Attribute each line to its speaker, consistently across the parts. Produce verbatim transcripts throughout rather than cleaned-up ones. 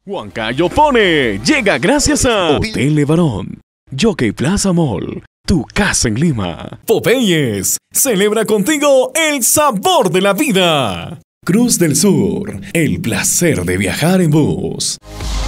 Speaker 1: Huancayo Pone llega gracias a Hotel Levarón, Jockey Plaza Mall, tu casa en Lima. Popeyes celebra contigo el sabor de la vida. Cruz del Sur, el placer de viajar en bus.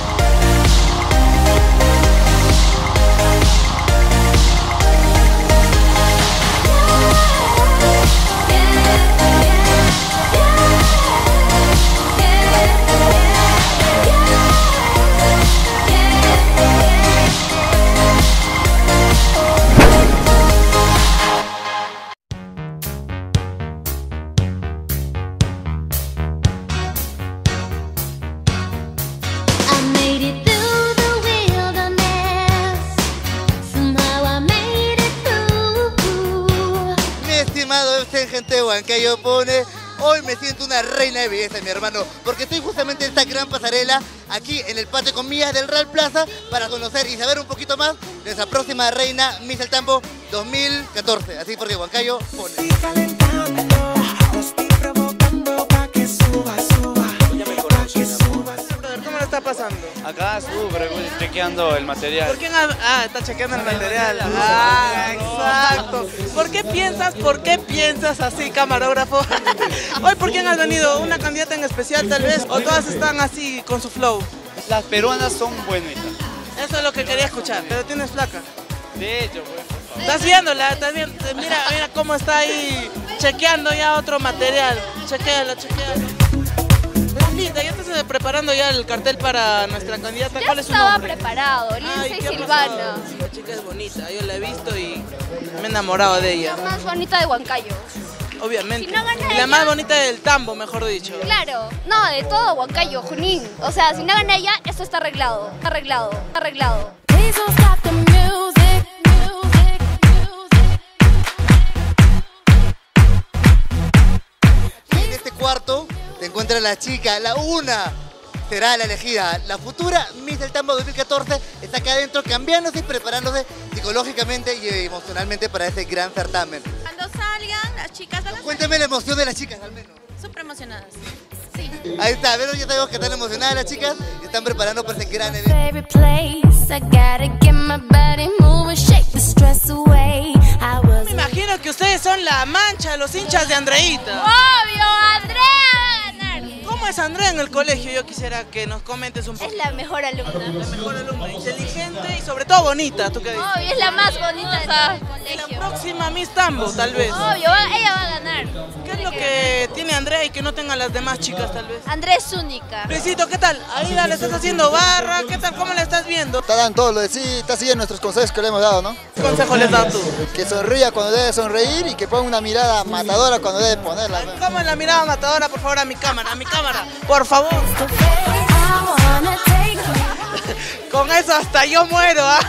Speaker 2: Gente de Huancayo Pone, hoy me siento una reina de belleza, mi hermano, porque estoy justamente en esta gran pasarela aquí en el patio Comillas del Real Plaza para conocer y saber un poquito más de nuestra próxima reina Miss El Tambo dos mil catorce, así porque Huancayo Pone.
Speaker 3: ¿Cómo lo está pasando?
Speaker 4: Acá súper, chequeando el material.
Speaker 3: ¿Por qué? Ah, está chequeando el material. Ah, exacto. ¿Por qué piensas, por qué piensas así, camarógrafo? Hoy, ¿por quién has venido? ¿Una candidata en especial tal vez? ¿O todas están así con su flow?
Speaker 4: Las peruanas son buenitas.
Speaker 3: Eso es lo que quería escuchar, pero tienes flaca.
Speaker 4: De hecho, pues, por favor.
Speaker 3: ¿Estás viéndola? ¿Estás viendo? Mira, mira cómo está ahí chequeando ya otro material. Chequéalo, chequéalo. Linda, ¿ya estás preparando ya el cartel para nuestra candidata?
Speaker 5: Ya
Speaker 3: ¿Cuál es su
Speaker 5: estaba
Speaker 3: nombre?
Speaker 5: preparado, Lindsay Silvana.
Speaker 3: Sí, la chica es bonita, yo la he visto y me he enamorado de ella.
Speaker 5: La más bonita de Huancayo.
Speaker 3: Obviamente.
Speaker 5: Si no gana
Speaker 3: y la
Speaker 5: ella,
Speaker 3: más bonita del Tambo, mejor dicho.
Speaker 5: Claro, no, de todo Huancayo, Junín. O sea, si no gana ella, esto está arreglado, está arreglado, está arreglado.
Speaker 2: En este cuarto se encuentra la chica, la una será la elegida. La futura Miss El Tambo dos mil catorce está acá adentro cambiándose y preparándose psicológicamente y emocionalmente para este gran certamen.
Speaker 6: Cuando salgan, las chicas van a
Speaker 2: Cuéntame la emoción de las chicas al menos.
Speaker 6: súper emocionadas. Sí.
Speaker 2: Ahí está, pero ya sabemos que están emocionadas las chicas y están preparando para ese gran evento.
Speaker 3: Me imagino que ustedes son la mancha, los hinchas de Andreita.
Speaker 5: ¡Obvio! ¡Andrea va a ganar!
Speaker 3: ¿Cómo es Andrea en el colegio? Yo quisiera que nos comentes un poco.
Speaker 5: Es la mejor alumna.
Speaker 3: La mejor alumna, inteligente y sobre todo bonita, ¿tú qué dices?
Speaker 5: Obvio, es la más bonita de todo el
Speaker 3: La
Speaker 5: colegio.
Speaker 3: próxima Miss Tambo, tal vez.
Speaker 5: Obvio, va- ella va a ganar.
Speaker 3: ¿Qué es lo que tiene Andrea y que no tengan las demás chicas, tal vez?
Speaker 5: Andrea es única.
Speaker 3: Luisito, ¿qué tal? Ahí le estás haciendo barra, ¿qué tal? ¿Cómo le estás viendo?
Speaker 7: Está dando todo lo de sí, está siguiendo nuestros consejos que le hemos dado, ¿no?
Speaker 3: ¿Qué consejo les das tú?
Speaker 7: Que sonría cuando debe sonreír y que ponga una mirada matadora cuando debe ponerla, ¿no?
Speaker 3: ¿Cómo es la mirada matadora? Por favor, a mi cámara, a mi cámara, por favor. Con eso hasta yo muero, ¿ah?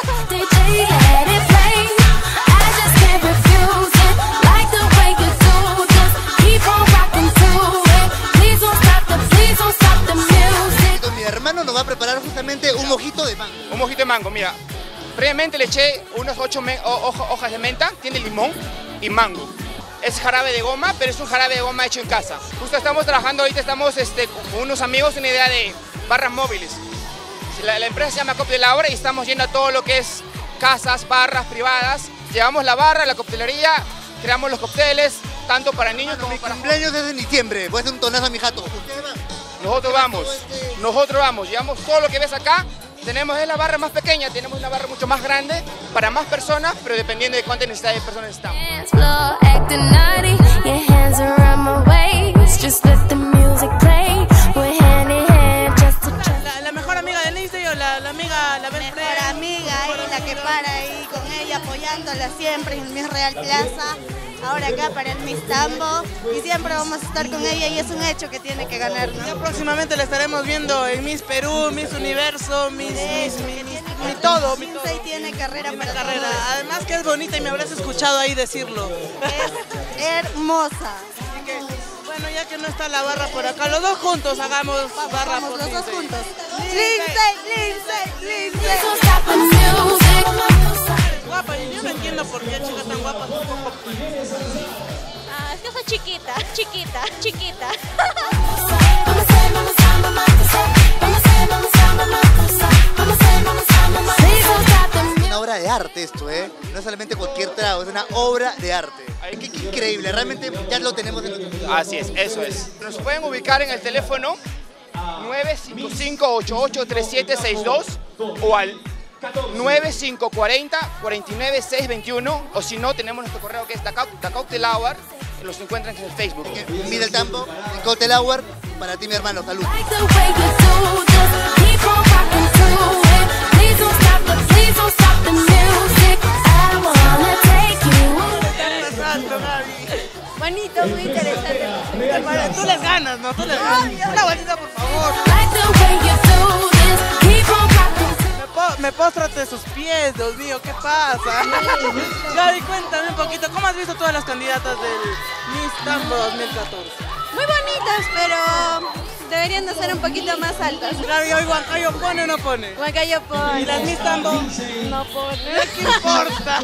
Speaker 2: Mi hermano nos va a preparar justamente un mojito de mango.
Speaker 8: Un mojito de mango, mira. Previamente le eché unas ocho me- ho- ho- hojas de menta, tiene limón y mango. Es jarabe de goma, pero es un jarabe de goma hecho en casa. Justo estamos trabajando, ahorita estamos este, con unos amigos, una idea de barras móviles. La, la empresa se llama Copia de la Hora y estamos yendo a todo lo que es casas, barras privadas. Llevamos la barra, la coctelería, creamos los cócteles, tanto para niños como
Speaker 2: Mi
Speaker 8: para...
Speaker 2: cumpleaños es en diciembre, voy a hacer un tonazo a mi jato. ¿Ustedes van?
Speaker 8: Nosotros vamos, nosotros vamos, llevamos todo lo que ves acá. Tenemos es la barra más pequeña, tenemos una barra mucho más grande para más personas, pero dependiendo de cuántas necesidades de personas estamos.
Speaker 3: La, la mejor amiga de Lindsay o la, la amiga, la
Speaker 6: Mejor amiga y la que para ahí con ella apoyándola siempre en el Miss Real Plaza. Ahora acá para el Miss Tambo y siempre vamos a estar con ella y es un hecho que tiene que ganar, ¿no?
Speaker 3: Ya próximamente la estaremos viendo en Miss Perú, Miss Universo, Miss, Miss, Miss, Miss, mi todo, mi todo.
Speaker 6: Lindsay tiene carrera
Speaker 3: Tiene
Speaker 6: para
Speaker 3: carrera.
Speaker 6: todo.
Speaker 3: Además que es bonita y me habrás escuchado ahí decirlo.
Speaker 6: Es hermosa.
Speaker 3: Así que, bueno, ya que no está la barra por acá, los dos juntos hagamos barra
Speaker 6: Vamos
Speaker 3: por
Speaker 6: los dos
Speaker 3: Lindsay.
Speaker 6: juntos.
Speaker 3: Lindsay.
Speaker 6: Lindsay, Lindsay, Lindsay.
Speaker 3: Guapa, yo no entiendo por qué chicas tan guapas un poco.
Speaker 5: Ah, es que soy chiquita, chiquita, chiquita.
Speaker 9: Vamos a hacer, vamos a, vamos a hacer, vamos a hacer, vamos a
Speaker 2: arte esto, ¿eh? No es solamente cualquier trago, es una obra de arte. Qué, qué increíble, realmente ya lo tenemos en nuestro...
Speaker 8: Así es, eso es. Nos pueden ubicar en el teléfono nueve cinco cinco, ocho ocho tres siete seis dos o al nueve cinco cuatro cero, cuatro nueve seis dos uno, o si no, tenemos nuestro correo que es The Cocktail Hour, los encuentran en el Facebook.
Speaker 2: Mira el tambo, el Cocktail Hour, para ti mi hermano, salud.
Speaker 6: Bonito, muy interesante.
Speaker 3: Tú les ganas, ¿no? Tú les ganas. Una vueltita, por favor. Me, po me postro ante sus pies, Dios mío, ¿qué pasa? Gaby, cuéntame un poquito, ¿cómo has visto todas las candidatas del Miss Tambo dos mil catorce?
Speaker 6: Muy bonitas, pero deberían de ser un poquito más altas.
Speaker 3: Gaby, ¿hoy Huancayo pone o no pone?
Speaker 6: Huancayo pone.
Speaker 3: ¿Y las Miss Tambo?
Speaker 6: No pone.
Speaker 3: ¿Qué importa?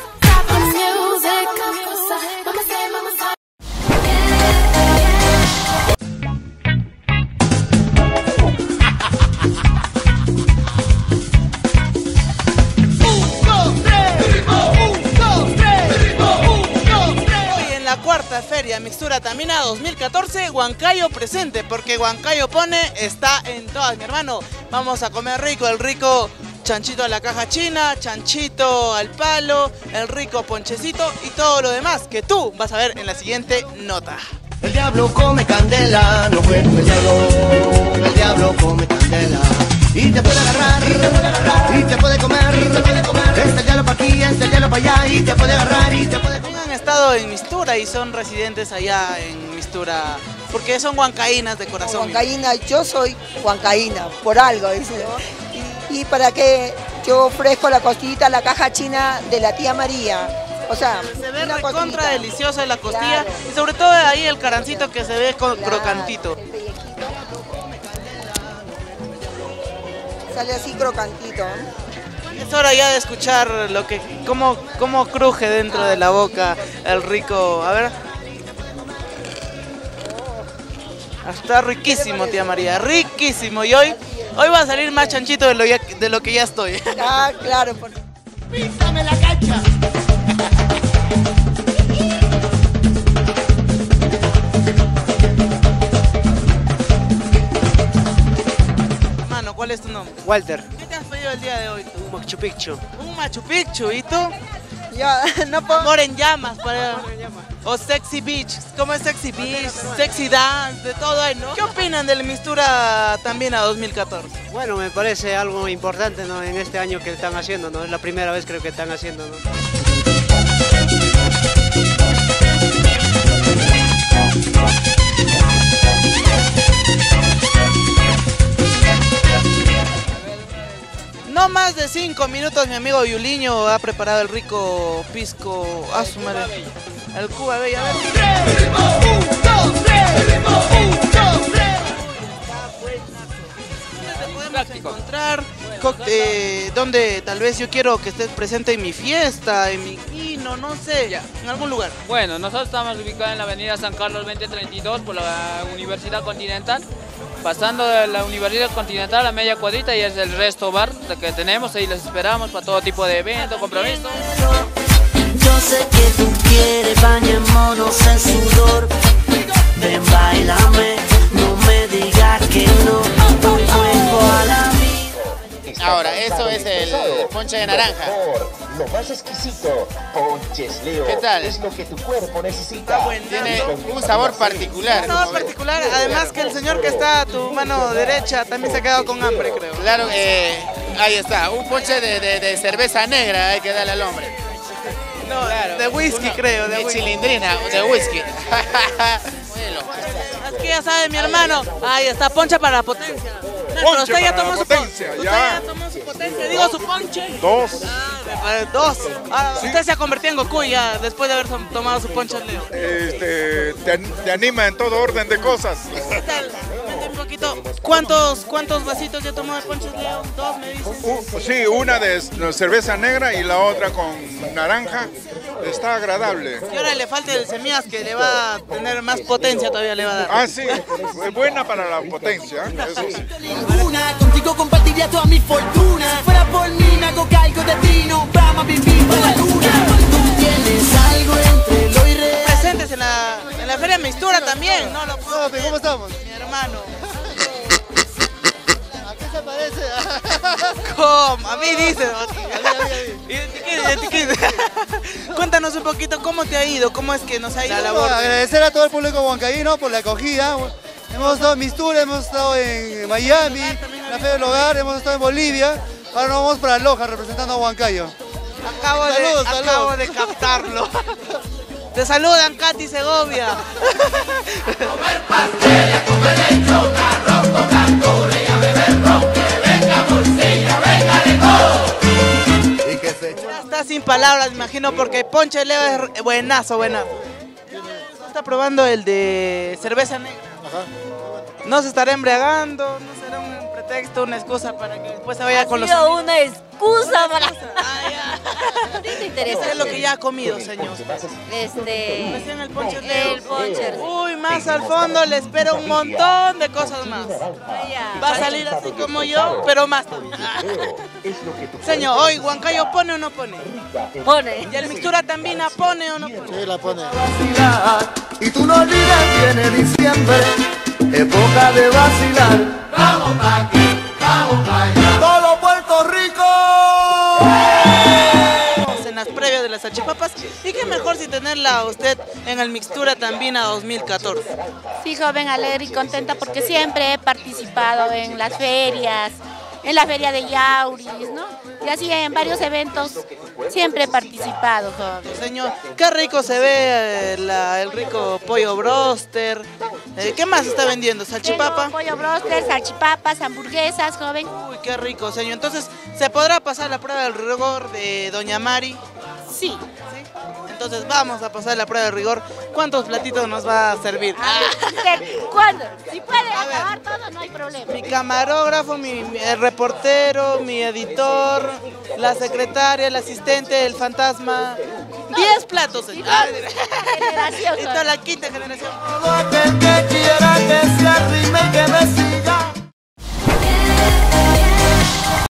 Speaker 3: Cuarta Feria Mixtura Tamina dos mil catorce, Huancayo presente, porque Huancayo pone, está en todas, mi hermano. Vamos a comer rico, el rico chanchito a la caja china, chanchito al palo, el rico ponchecito y todo lo demás que tú vas a ver en la siguiente nota.
Speaker 9: El diablo come candela, no fue el diablo, el diablo come candela. Y te puede agarrar, y te puede agarrar, y te puede comer, y te puede comer. Este diablo pa' aquí, este diablo pa' allá, y te puede agarrar, y te puede comer.
Speaker 3: Han estado en Mistura y son residentes allá en Mistura, porque son huancaínas de corazón.
Speaker 10: Huancaína, yo soy huancaína, por algo, dice. Y, y para que yo ofrezco la costillita, la caja china de la tía María. O sea,
Speaker 3: se ve recontra deliciosa la costilla, claro. Y sobre todo ahí el carancito que se ve con claro. crocantito.
Speaker 10: Sale así crocantito.
Speaker 3: Es hora ya de escuchar lo que, cómo, cómo cruje dentro de la boca el rico. A ver. Está riquísimo, tía María, riquísimo. Y hoy, hoy va a salir más chanchito de lo, ya, de lo que ya estoy.
Speaker 10: Ah, claro. Por...
Speaker 9: ¡Písame la cancha!
Speaker 3: ¿Cuál es tu nombre?
Speaker 4: Walter.
Speaker 3: ¿Qué te has pedido el día de hoy tú?
Speaker 4: Un Machu Picchu.
Speaker 3: Un Machu Picchu, ¿y tú?
Speaker 10: Yo, no puedo...
Speaker 3: Amor en llamas, para... O Sexy Beach, ¿cómo es Sexy Beach? Sexy Dance, de todo ahí, ¿no? ¿Qué opinan del Mistura también a dos mil catorce?
Speaker 11: Bueno, me parece algo importante, ¿no? En este año que están haciendo, ¿no? Es la primera vez creo que están haciendo, ¿no?
Speaker 3: No más de cinco minutos, mi amigo Yuliño ha preparado el rico pisco a su madre. El Cuba Bella. A ver. ¿Dónde te podemos encontrar? Eh, ¿Dónde tal vez yo quiero que estés presente en mi fiesta, en mi quino, no sé, ya. En algún lugar?
Speaker 12: Bueno, nosotros estamos ubicados en la avenida San Carlos veinte treinta y dos por la Universidad Continental. Pasando de la Universidad Continental a media cuadrita y es el Resto Bar que tenemos, ahí les esperamos para todo tipo de eventos, compromisos.
Speaker 13: Yo sé que tú quieres, bañémonos en sudor. Ven, bailame, no me digas que no, voy luego a la vida.
Speaker 8: Ahora, eso es el ponche de naranja.
Speaker 14: Lo más exquisito, Ponches Leo.
Speaker 8: ¿Qué tal?
Speaker 14: Es lo que tu cuerpo necesita.
Speaker 8: Tiene un sabor particular.
Speaker 3: Un sabor particular, además que el señor que está a tu mano derecha también se ha quedado con hambre, creo.
Speaker 8: Claro, eh, ahí está, un ponche de, de, de cerveza negra hay que darle al hombre.
Speaker 3: No, claro. De whisky Uno, creo, de, de whisky.
Speaker 8: Cilindrina, de whisky.
Speaker 3: Es que ya sabe mi hermano, ahí está, ponche para la potencia. Pero usted ya tomó su potencia, ya. Usted ya tomó su potencia, digo su ponche.
Speaker 15: Dos.
Speaker 3: Ah, dos. Ah, ¿sí? Usted se ha convertido en Goku ya después de haber tomado su ponche Leo.
Speaker 15: Este, te, te anima en todo orden de cosas.
Speaker 3: ¿Qué tal? Un poquito. ¿Cuántos, cuántos vasitos ya tomó de ponches Leo? Dos, me dices.
Speaker 15: Uh, sí, una de cerveza negra y la otra con naranja. Está agradable.
Speaker 3: Y ahora le falta el semillas que le va a tener más potencia todavía le va a dar.
Speaker 15: Ah, sí, es buena para la potencia, eso sí.
Speaker 9: Contigo compartiría toda mi fortuna. Si fuera por mí me hago
Speaker 13: luego caigo de trino, vamos a vivir por la luna. Tú tienes algo entre lo irreal.
Speaker 3: Presentes en la, en la Feria Mixtura también, ¿no? Lo
Speaker 2: No, ¿cómo estamos?
Speaker 3: Mi hermano.
Speaker 2: ¿A qué se parece?
Speaker 3: ¿Cómo? A mí dice. Cuéntanos un poquito cómo te ha ido, cómo es que nos ha ido la labor.
Speaker 2: Agradecer a todo el público huancaíno por la acogida. Hemos estado en Mistura, hemos estado en Miami, en la Feria del Hogar, hemos estado en Bolivia. Ahora nos vamos para Loja representando a Huancayo.
Speaker 3: Acabo, de,
Speaker 2: saludos,
Speaker 3: acabo
Speaker 2: saludos.
Speaker 3: de captarlo. Te saludan Katy Segovia.
Speaker 13: Comer pastel, a comer lechón, arroz con canturia, a beber ron, que venga morcilla, venga de todo.
Speaker 2: Y que se
Speaker 3: Ya está sin palabras, me imagino, porque Ponche Leo es buenazo, buenazo. Está probando el de cerveza negra. No se estará embriagando, no será un pretexto, una excusa para que después se vaya
Speaker 5: Ha
Speaker 3: con los
Speaker 5: sido
Speaker 3: amigos.
Speaker 5: una excusa para...
Speaker 3: Ah,
Speaker 5: ¿Qué te
Speaker 3: ya.
Speaker 5: interesa?
Speaker 3: ¿Qué es lo que ya ha comido, señor?
Speaker 5: Este...
Speaker 3: Recién el ponche Leo.
Speaker 5: El ponche.
Speaker 3: Uy, más al fondo le espera un montón de cosas más.
Speaker 5: Ah, ya.
Speaker 3: Va a salir así como yo, pero más también. Señor, hoy Huancayo pone o no pone.
Speaker 5: Pone.
Speaker 3: Y el Mixtura también pone o no pone.
Speaker 2: Sí, la pone.
Speaker 9: Y tú no olvides, viene diciembre, época de vacilar.
Speaker 13: Vamos pa' aquí, vamos pa' allá.
Speaker 9: ¡Todo Puerto Rico!
Speaker 3: En las previas de las salchipapas. Y qué mejor si tenerla a usted en el Mixtura también a dos mil catorce.
Speaker 16: Sí, joven, alegre y contenta porque siempre he participado en las ferias, en la feria de Yauris, ¿no? Y así en varios eventos siempre he participado, joven.
Speaker 3: Señor, qué rico se ve eh, la- el rico pollo broster. Eh, ¿Qué más está vendiendo? ¿Salchipapa?
Speaker 16: Tengo pollo broster, salchipapas, hamburguesas, joven.
Speaker 3: Uy, qué rico, señor. Entonces, ¿se podrá pasar la prueba del rigor de Doña Mari?
Speaker 16: Sí.
Speaker 3: Entonces vamos a pasar la prueba de rigor. ¿Cuántos platitos nos va a servir?
Speaker 16: ¿Cuándo? Si puede acabar todo, no hay problema.
Speaker 3: Mi camarógrafo, mi, mi- el reportero, mi editor, la secretaria, el asistente, el fantasma. Diez platos, señor. Ah,
Speaker 16: generación,
Speaker 3: y toda la quinta generación.
Speaker 9: Todo aquel que quiera que se arrime y que me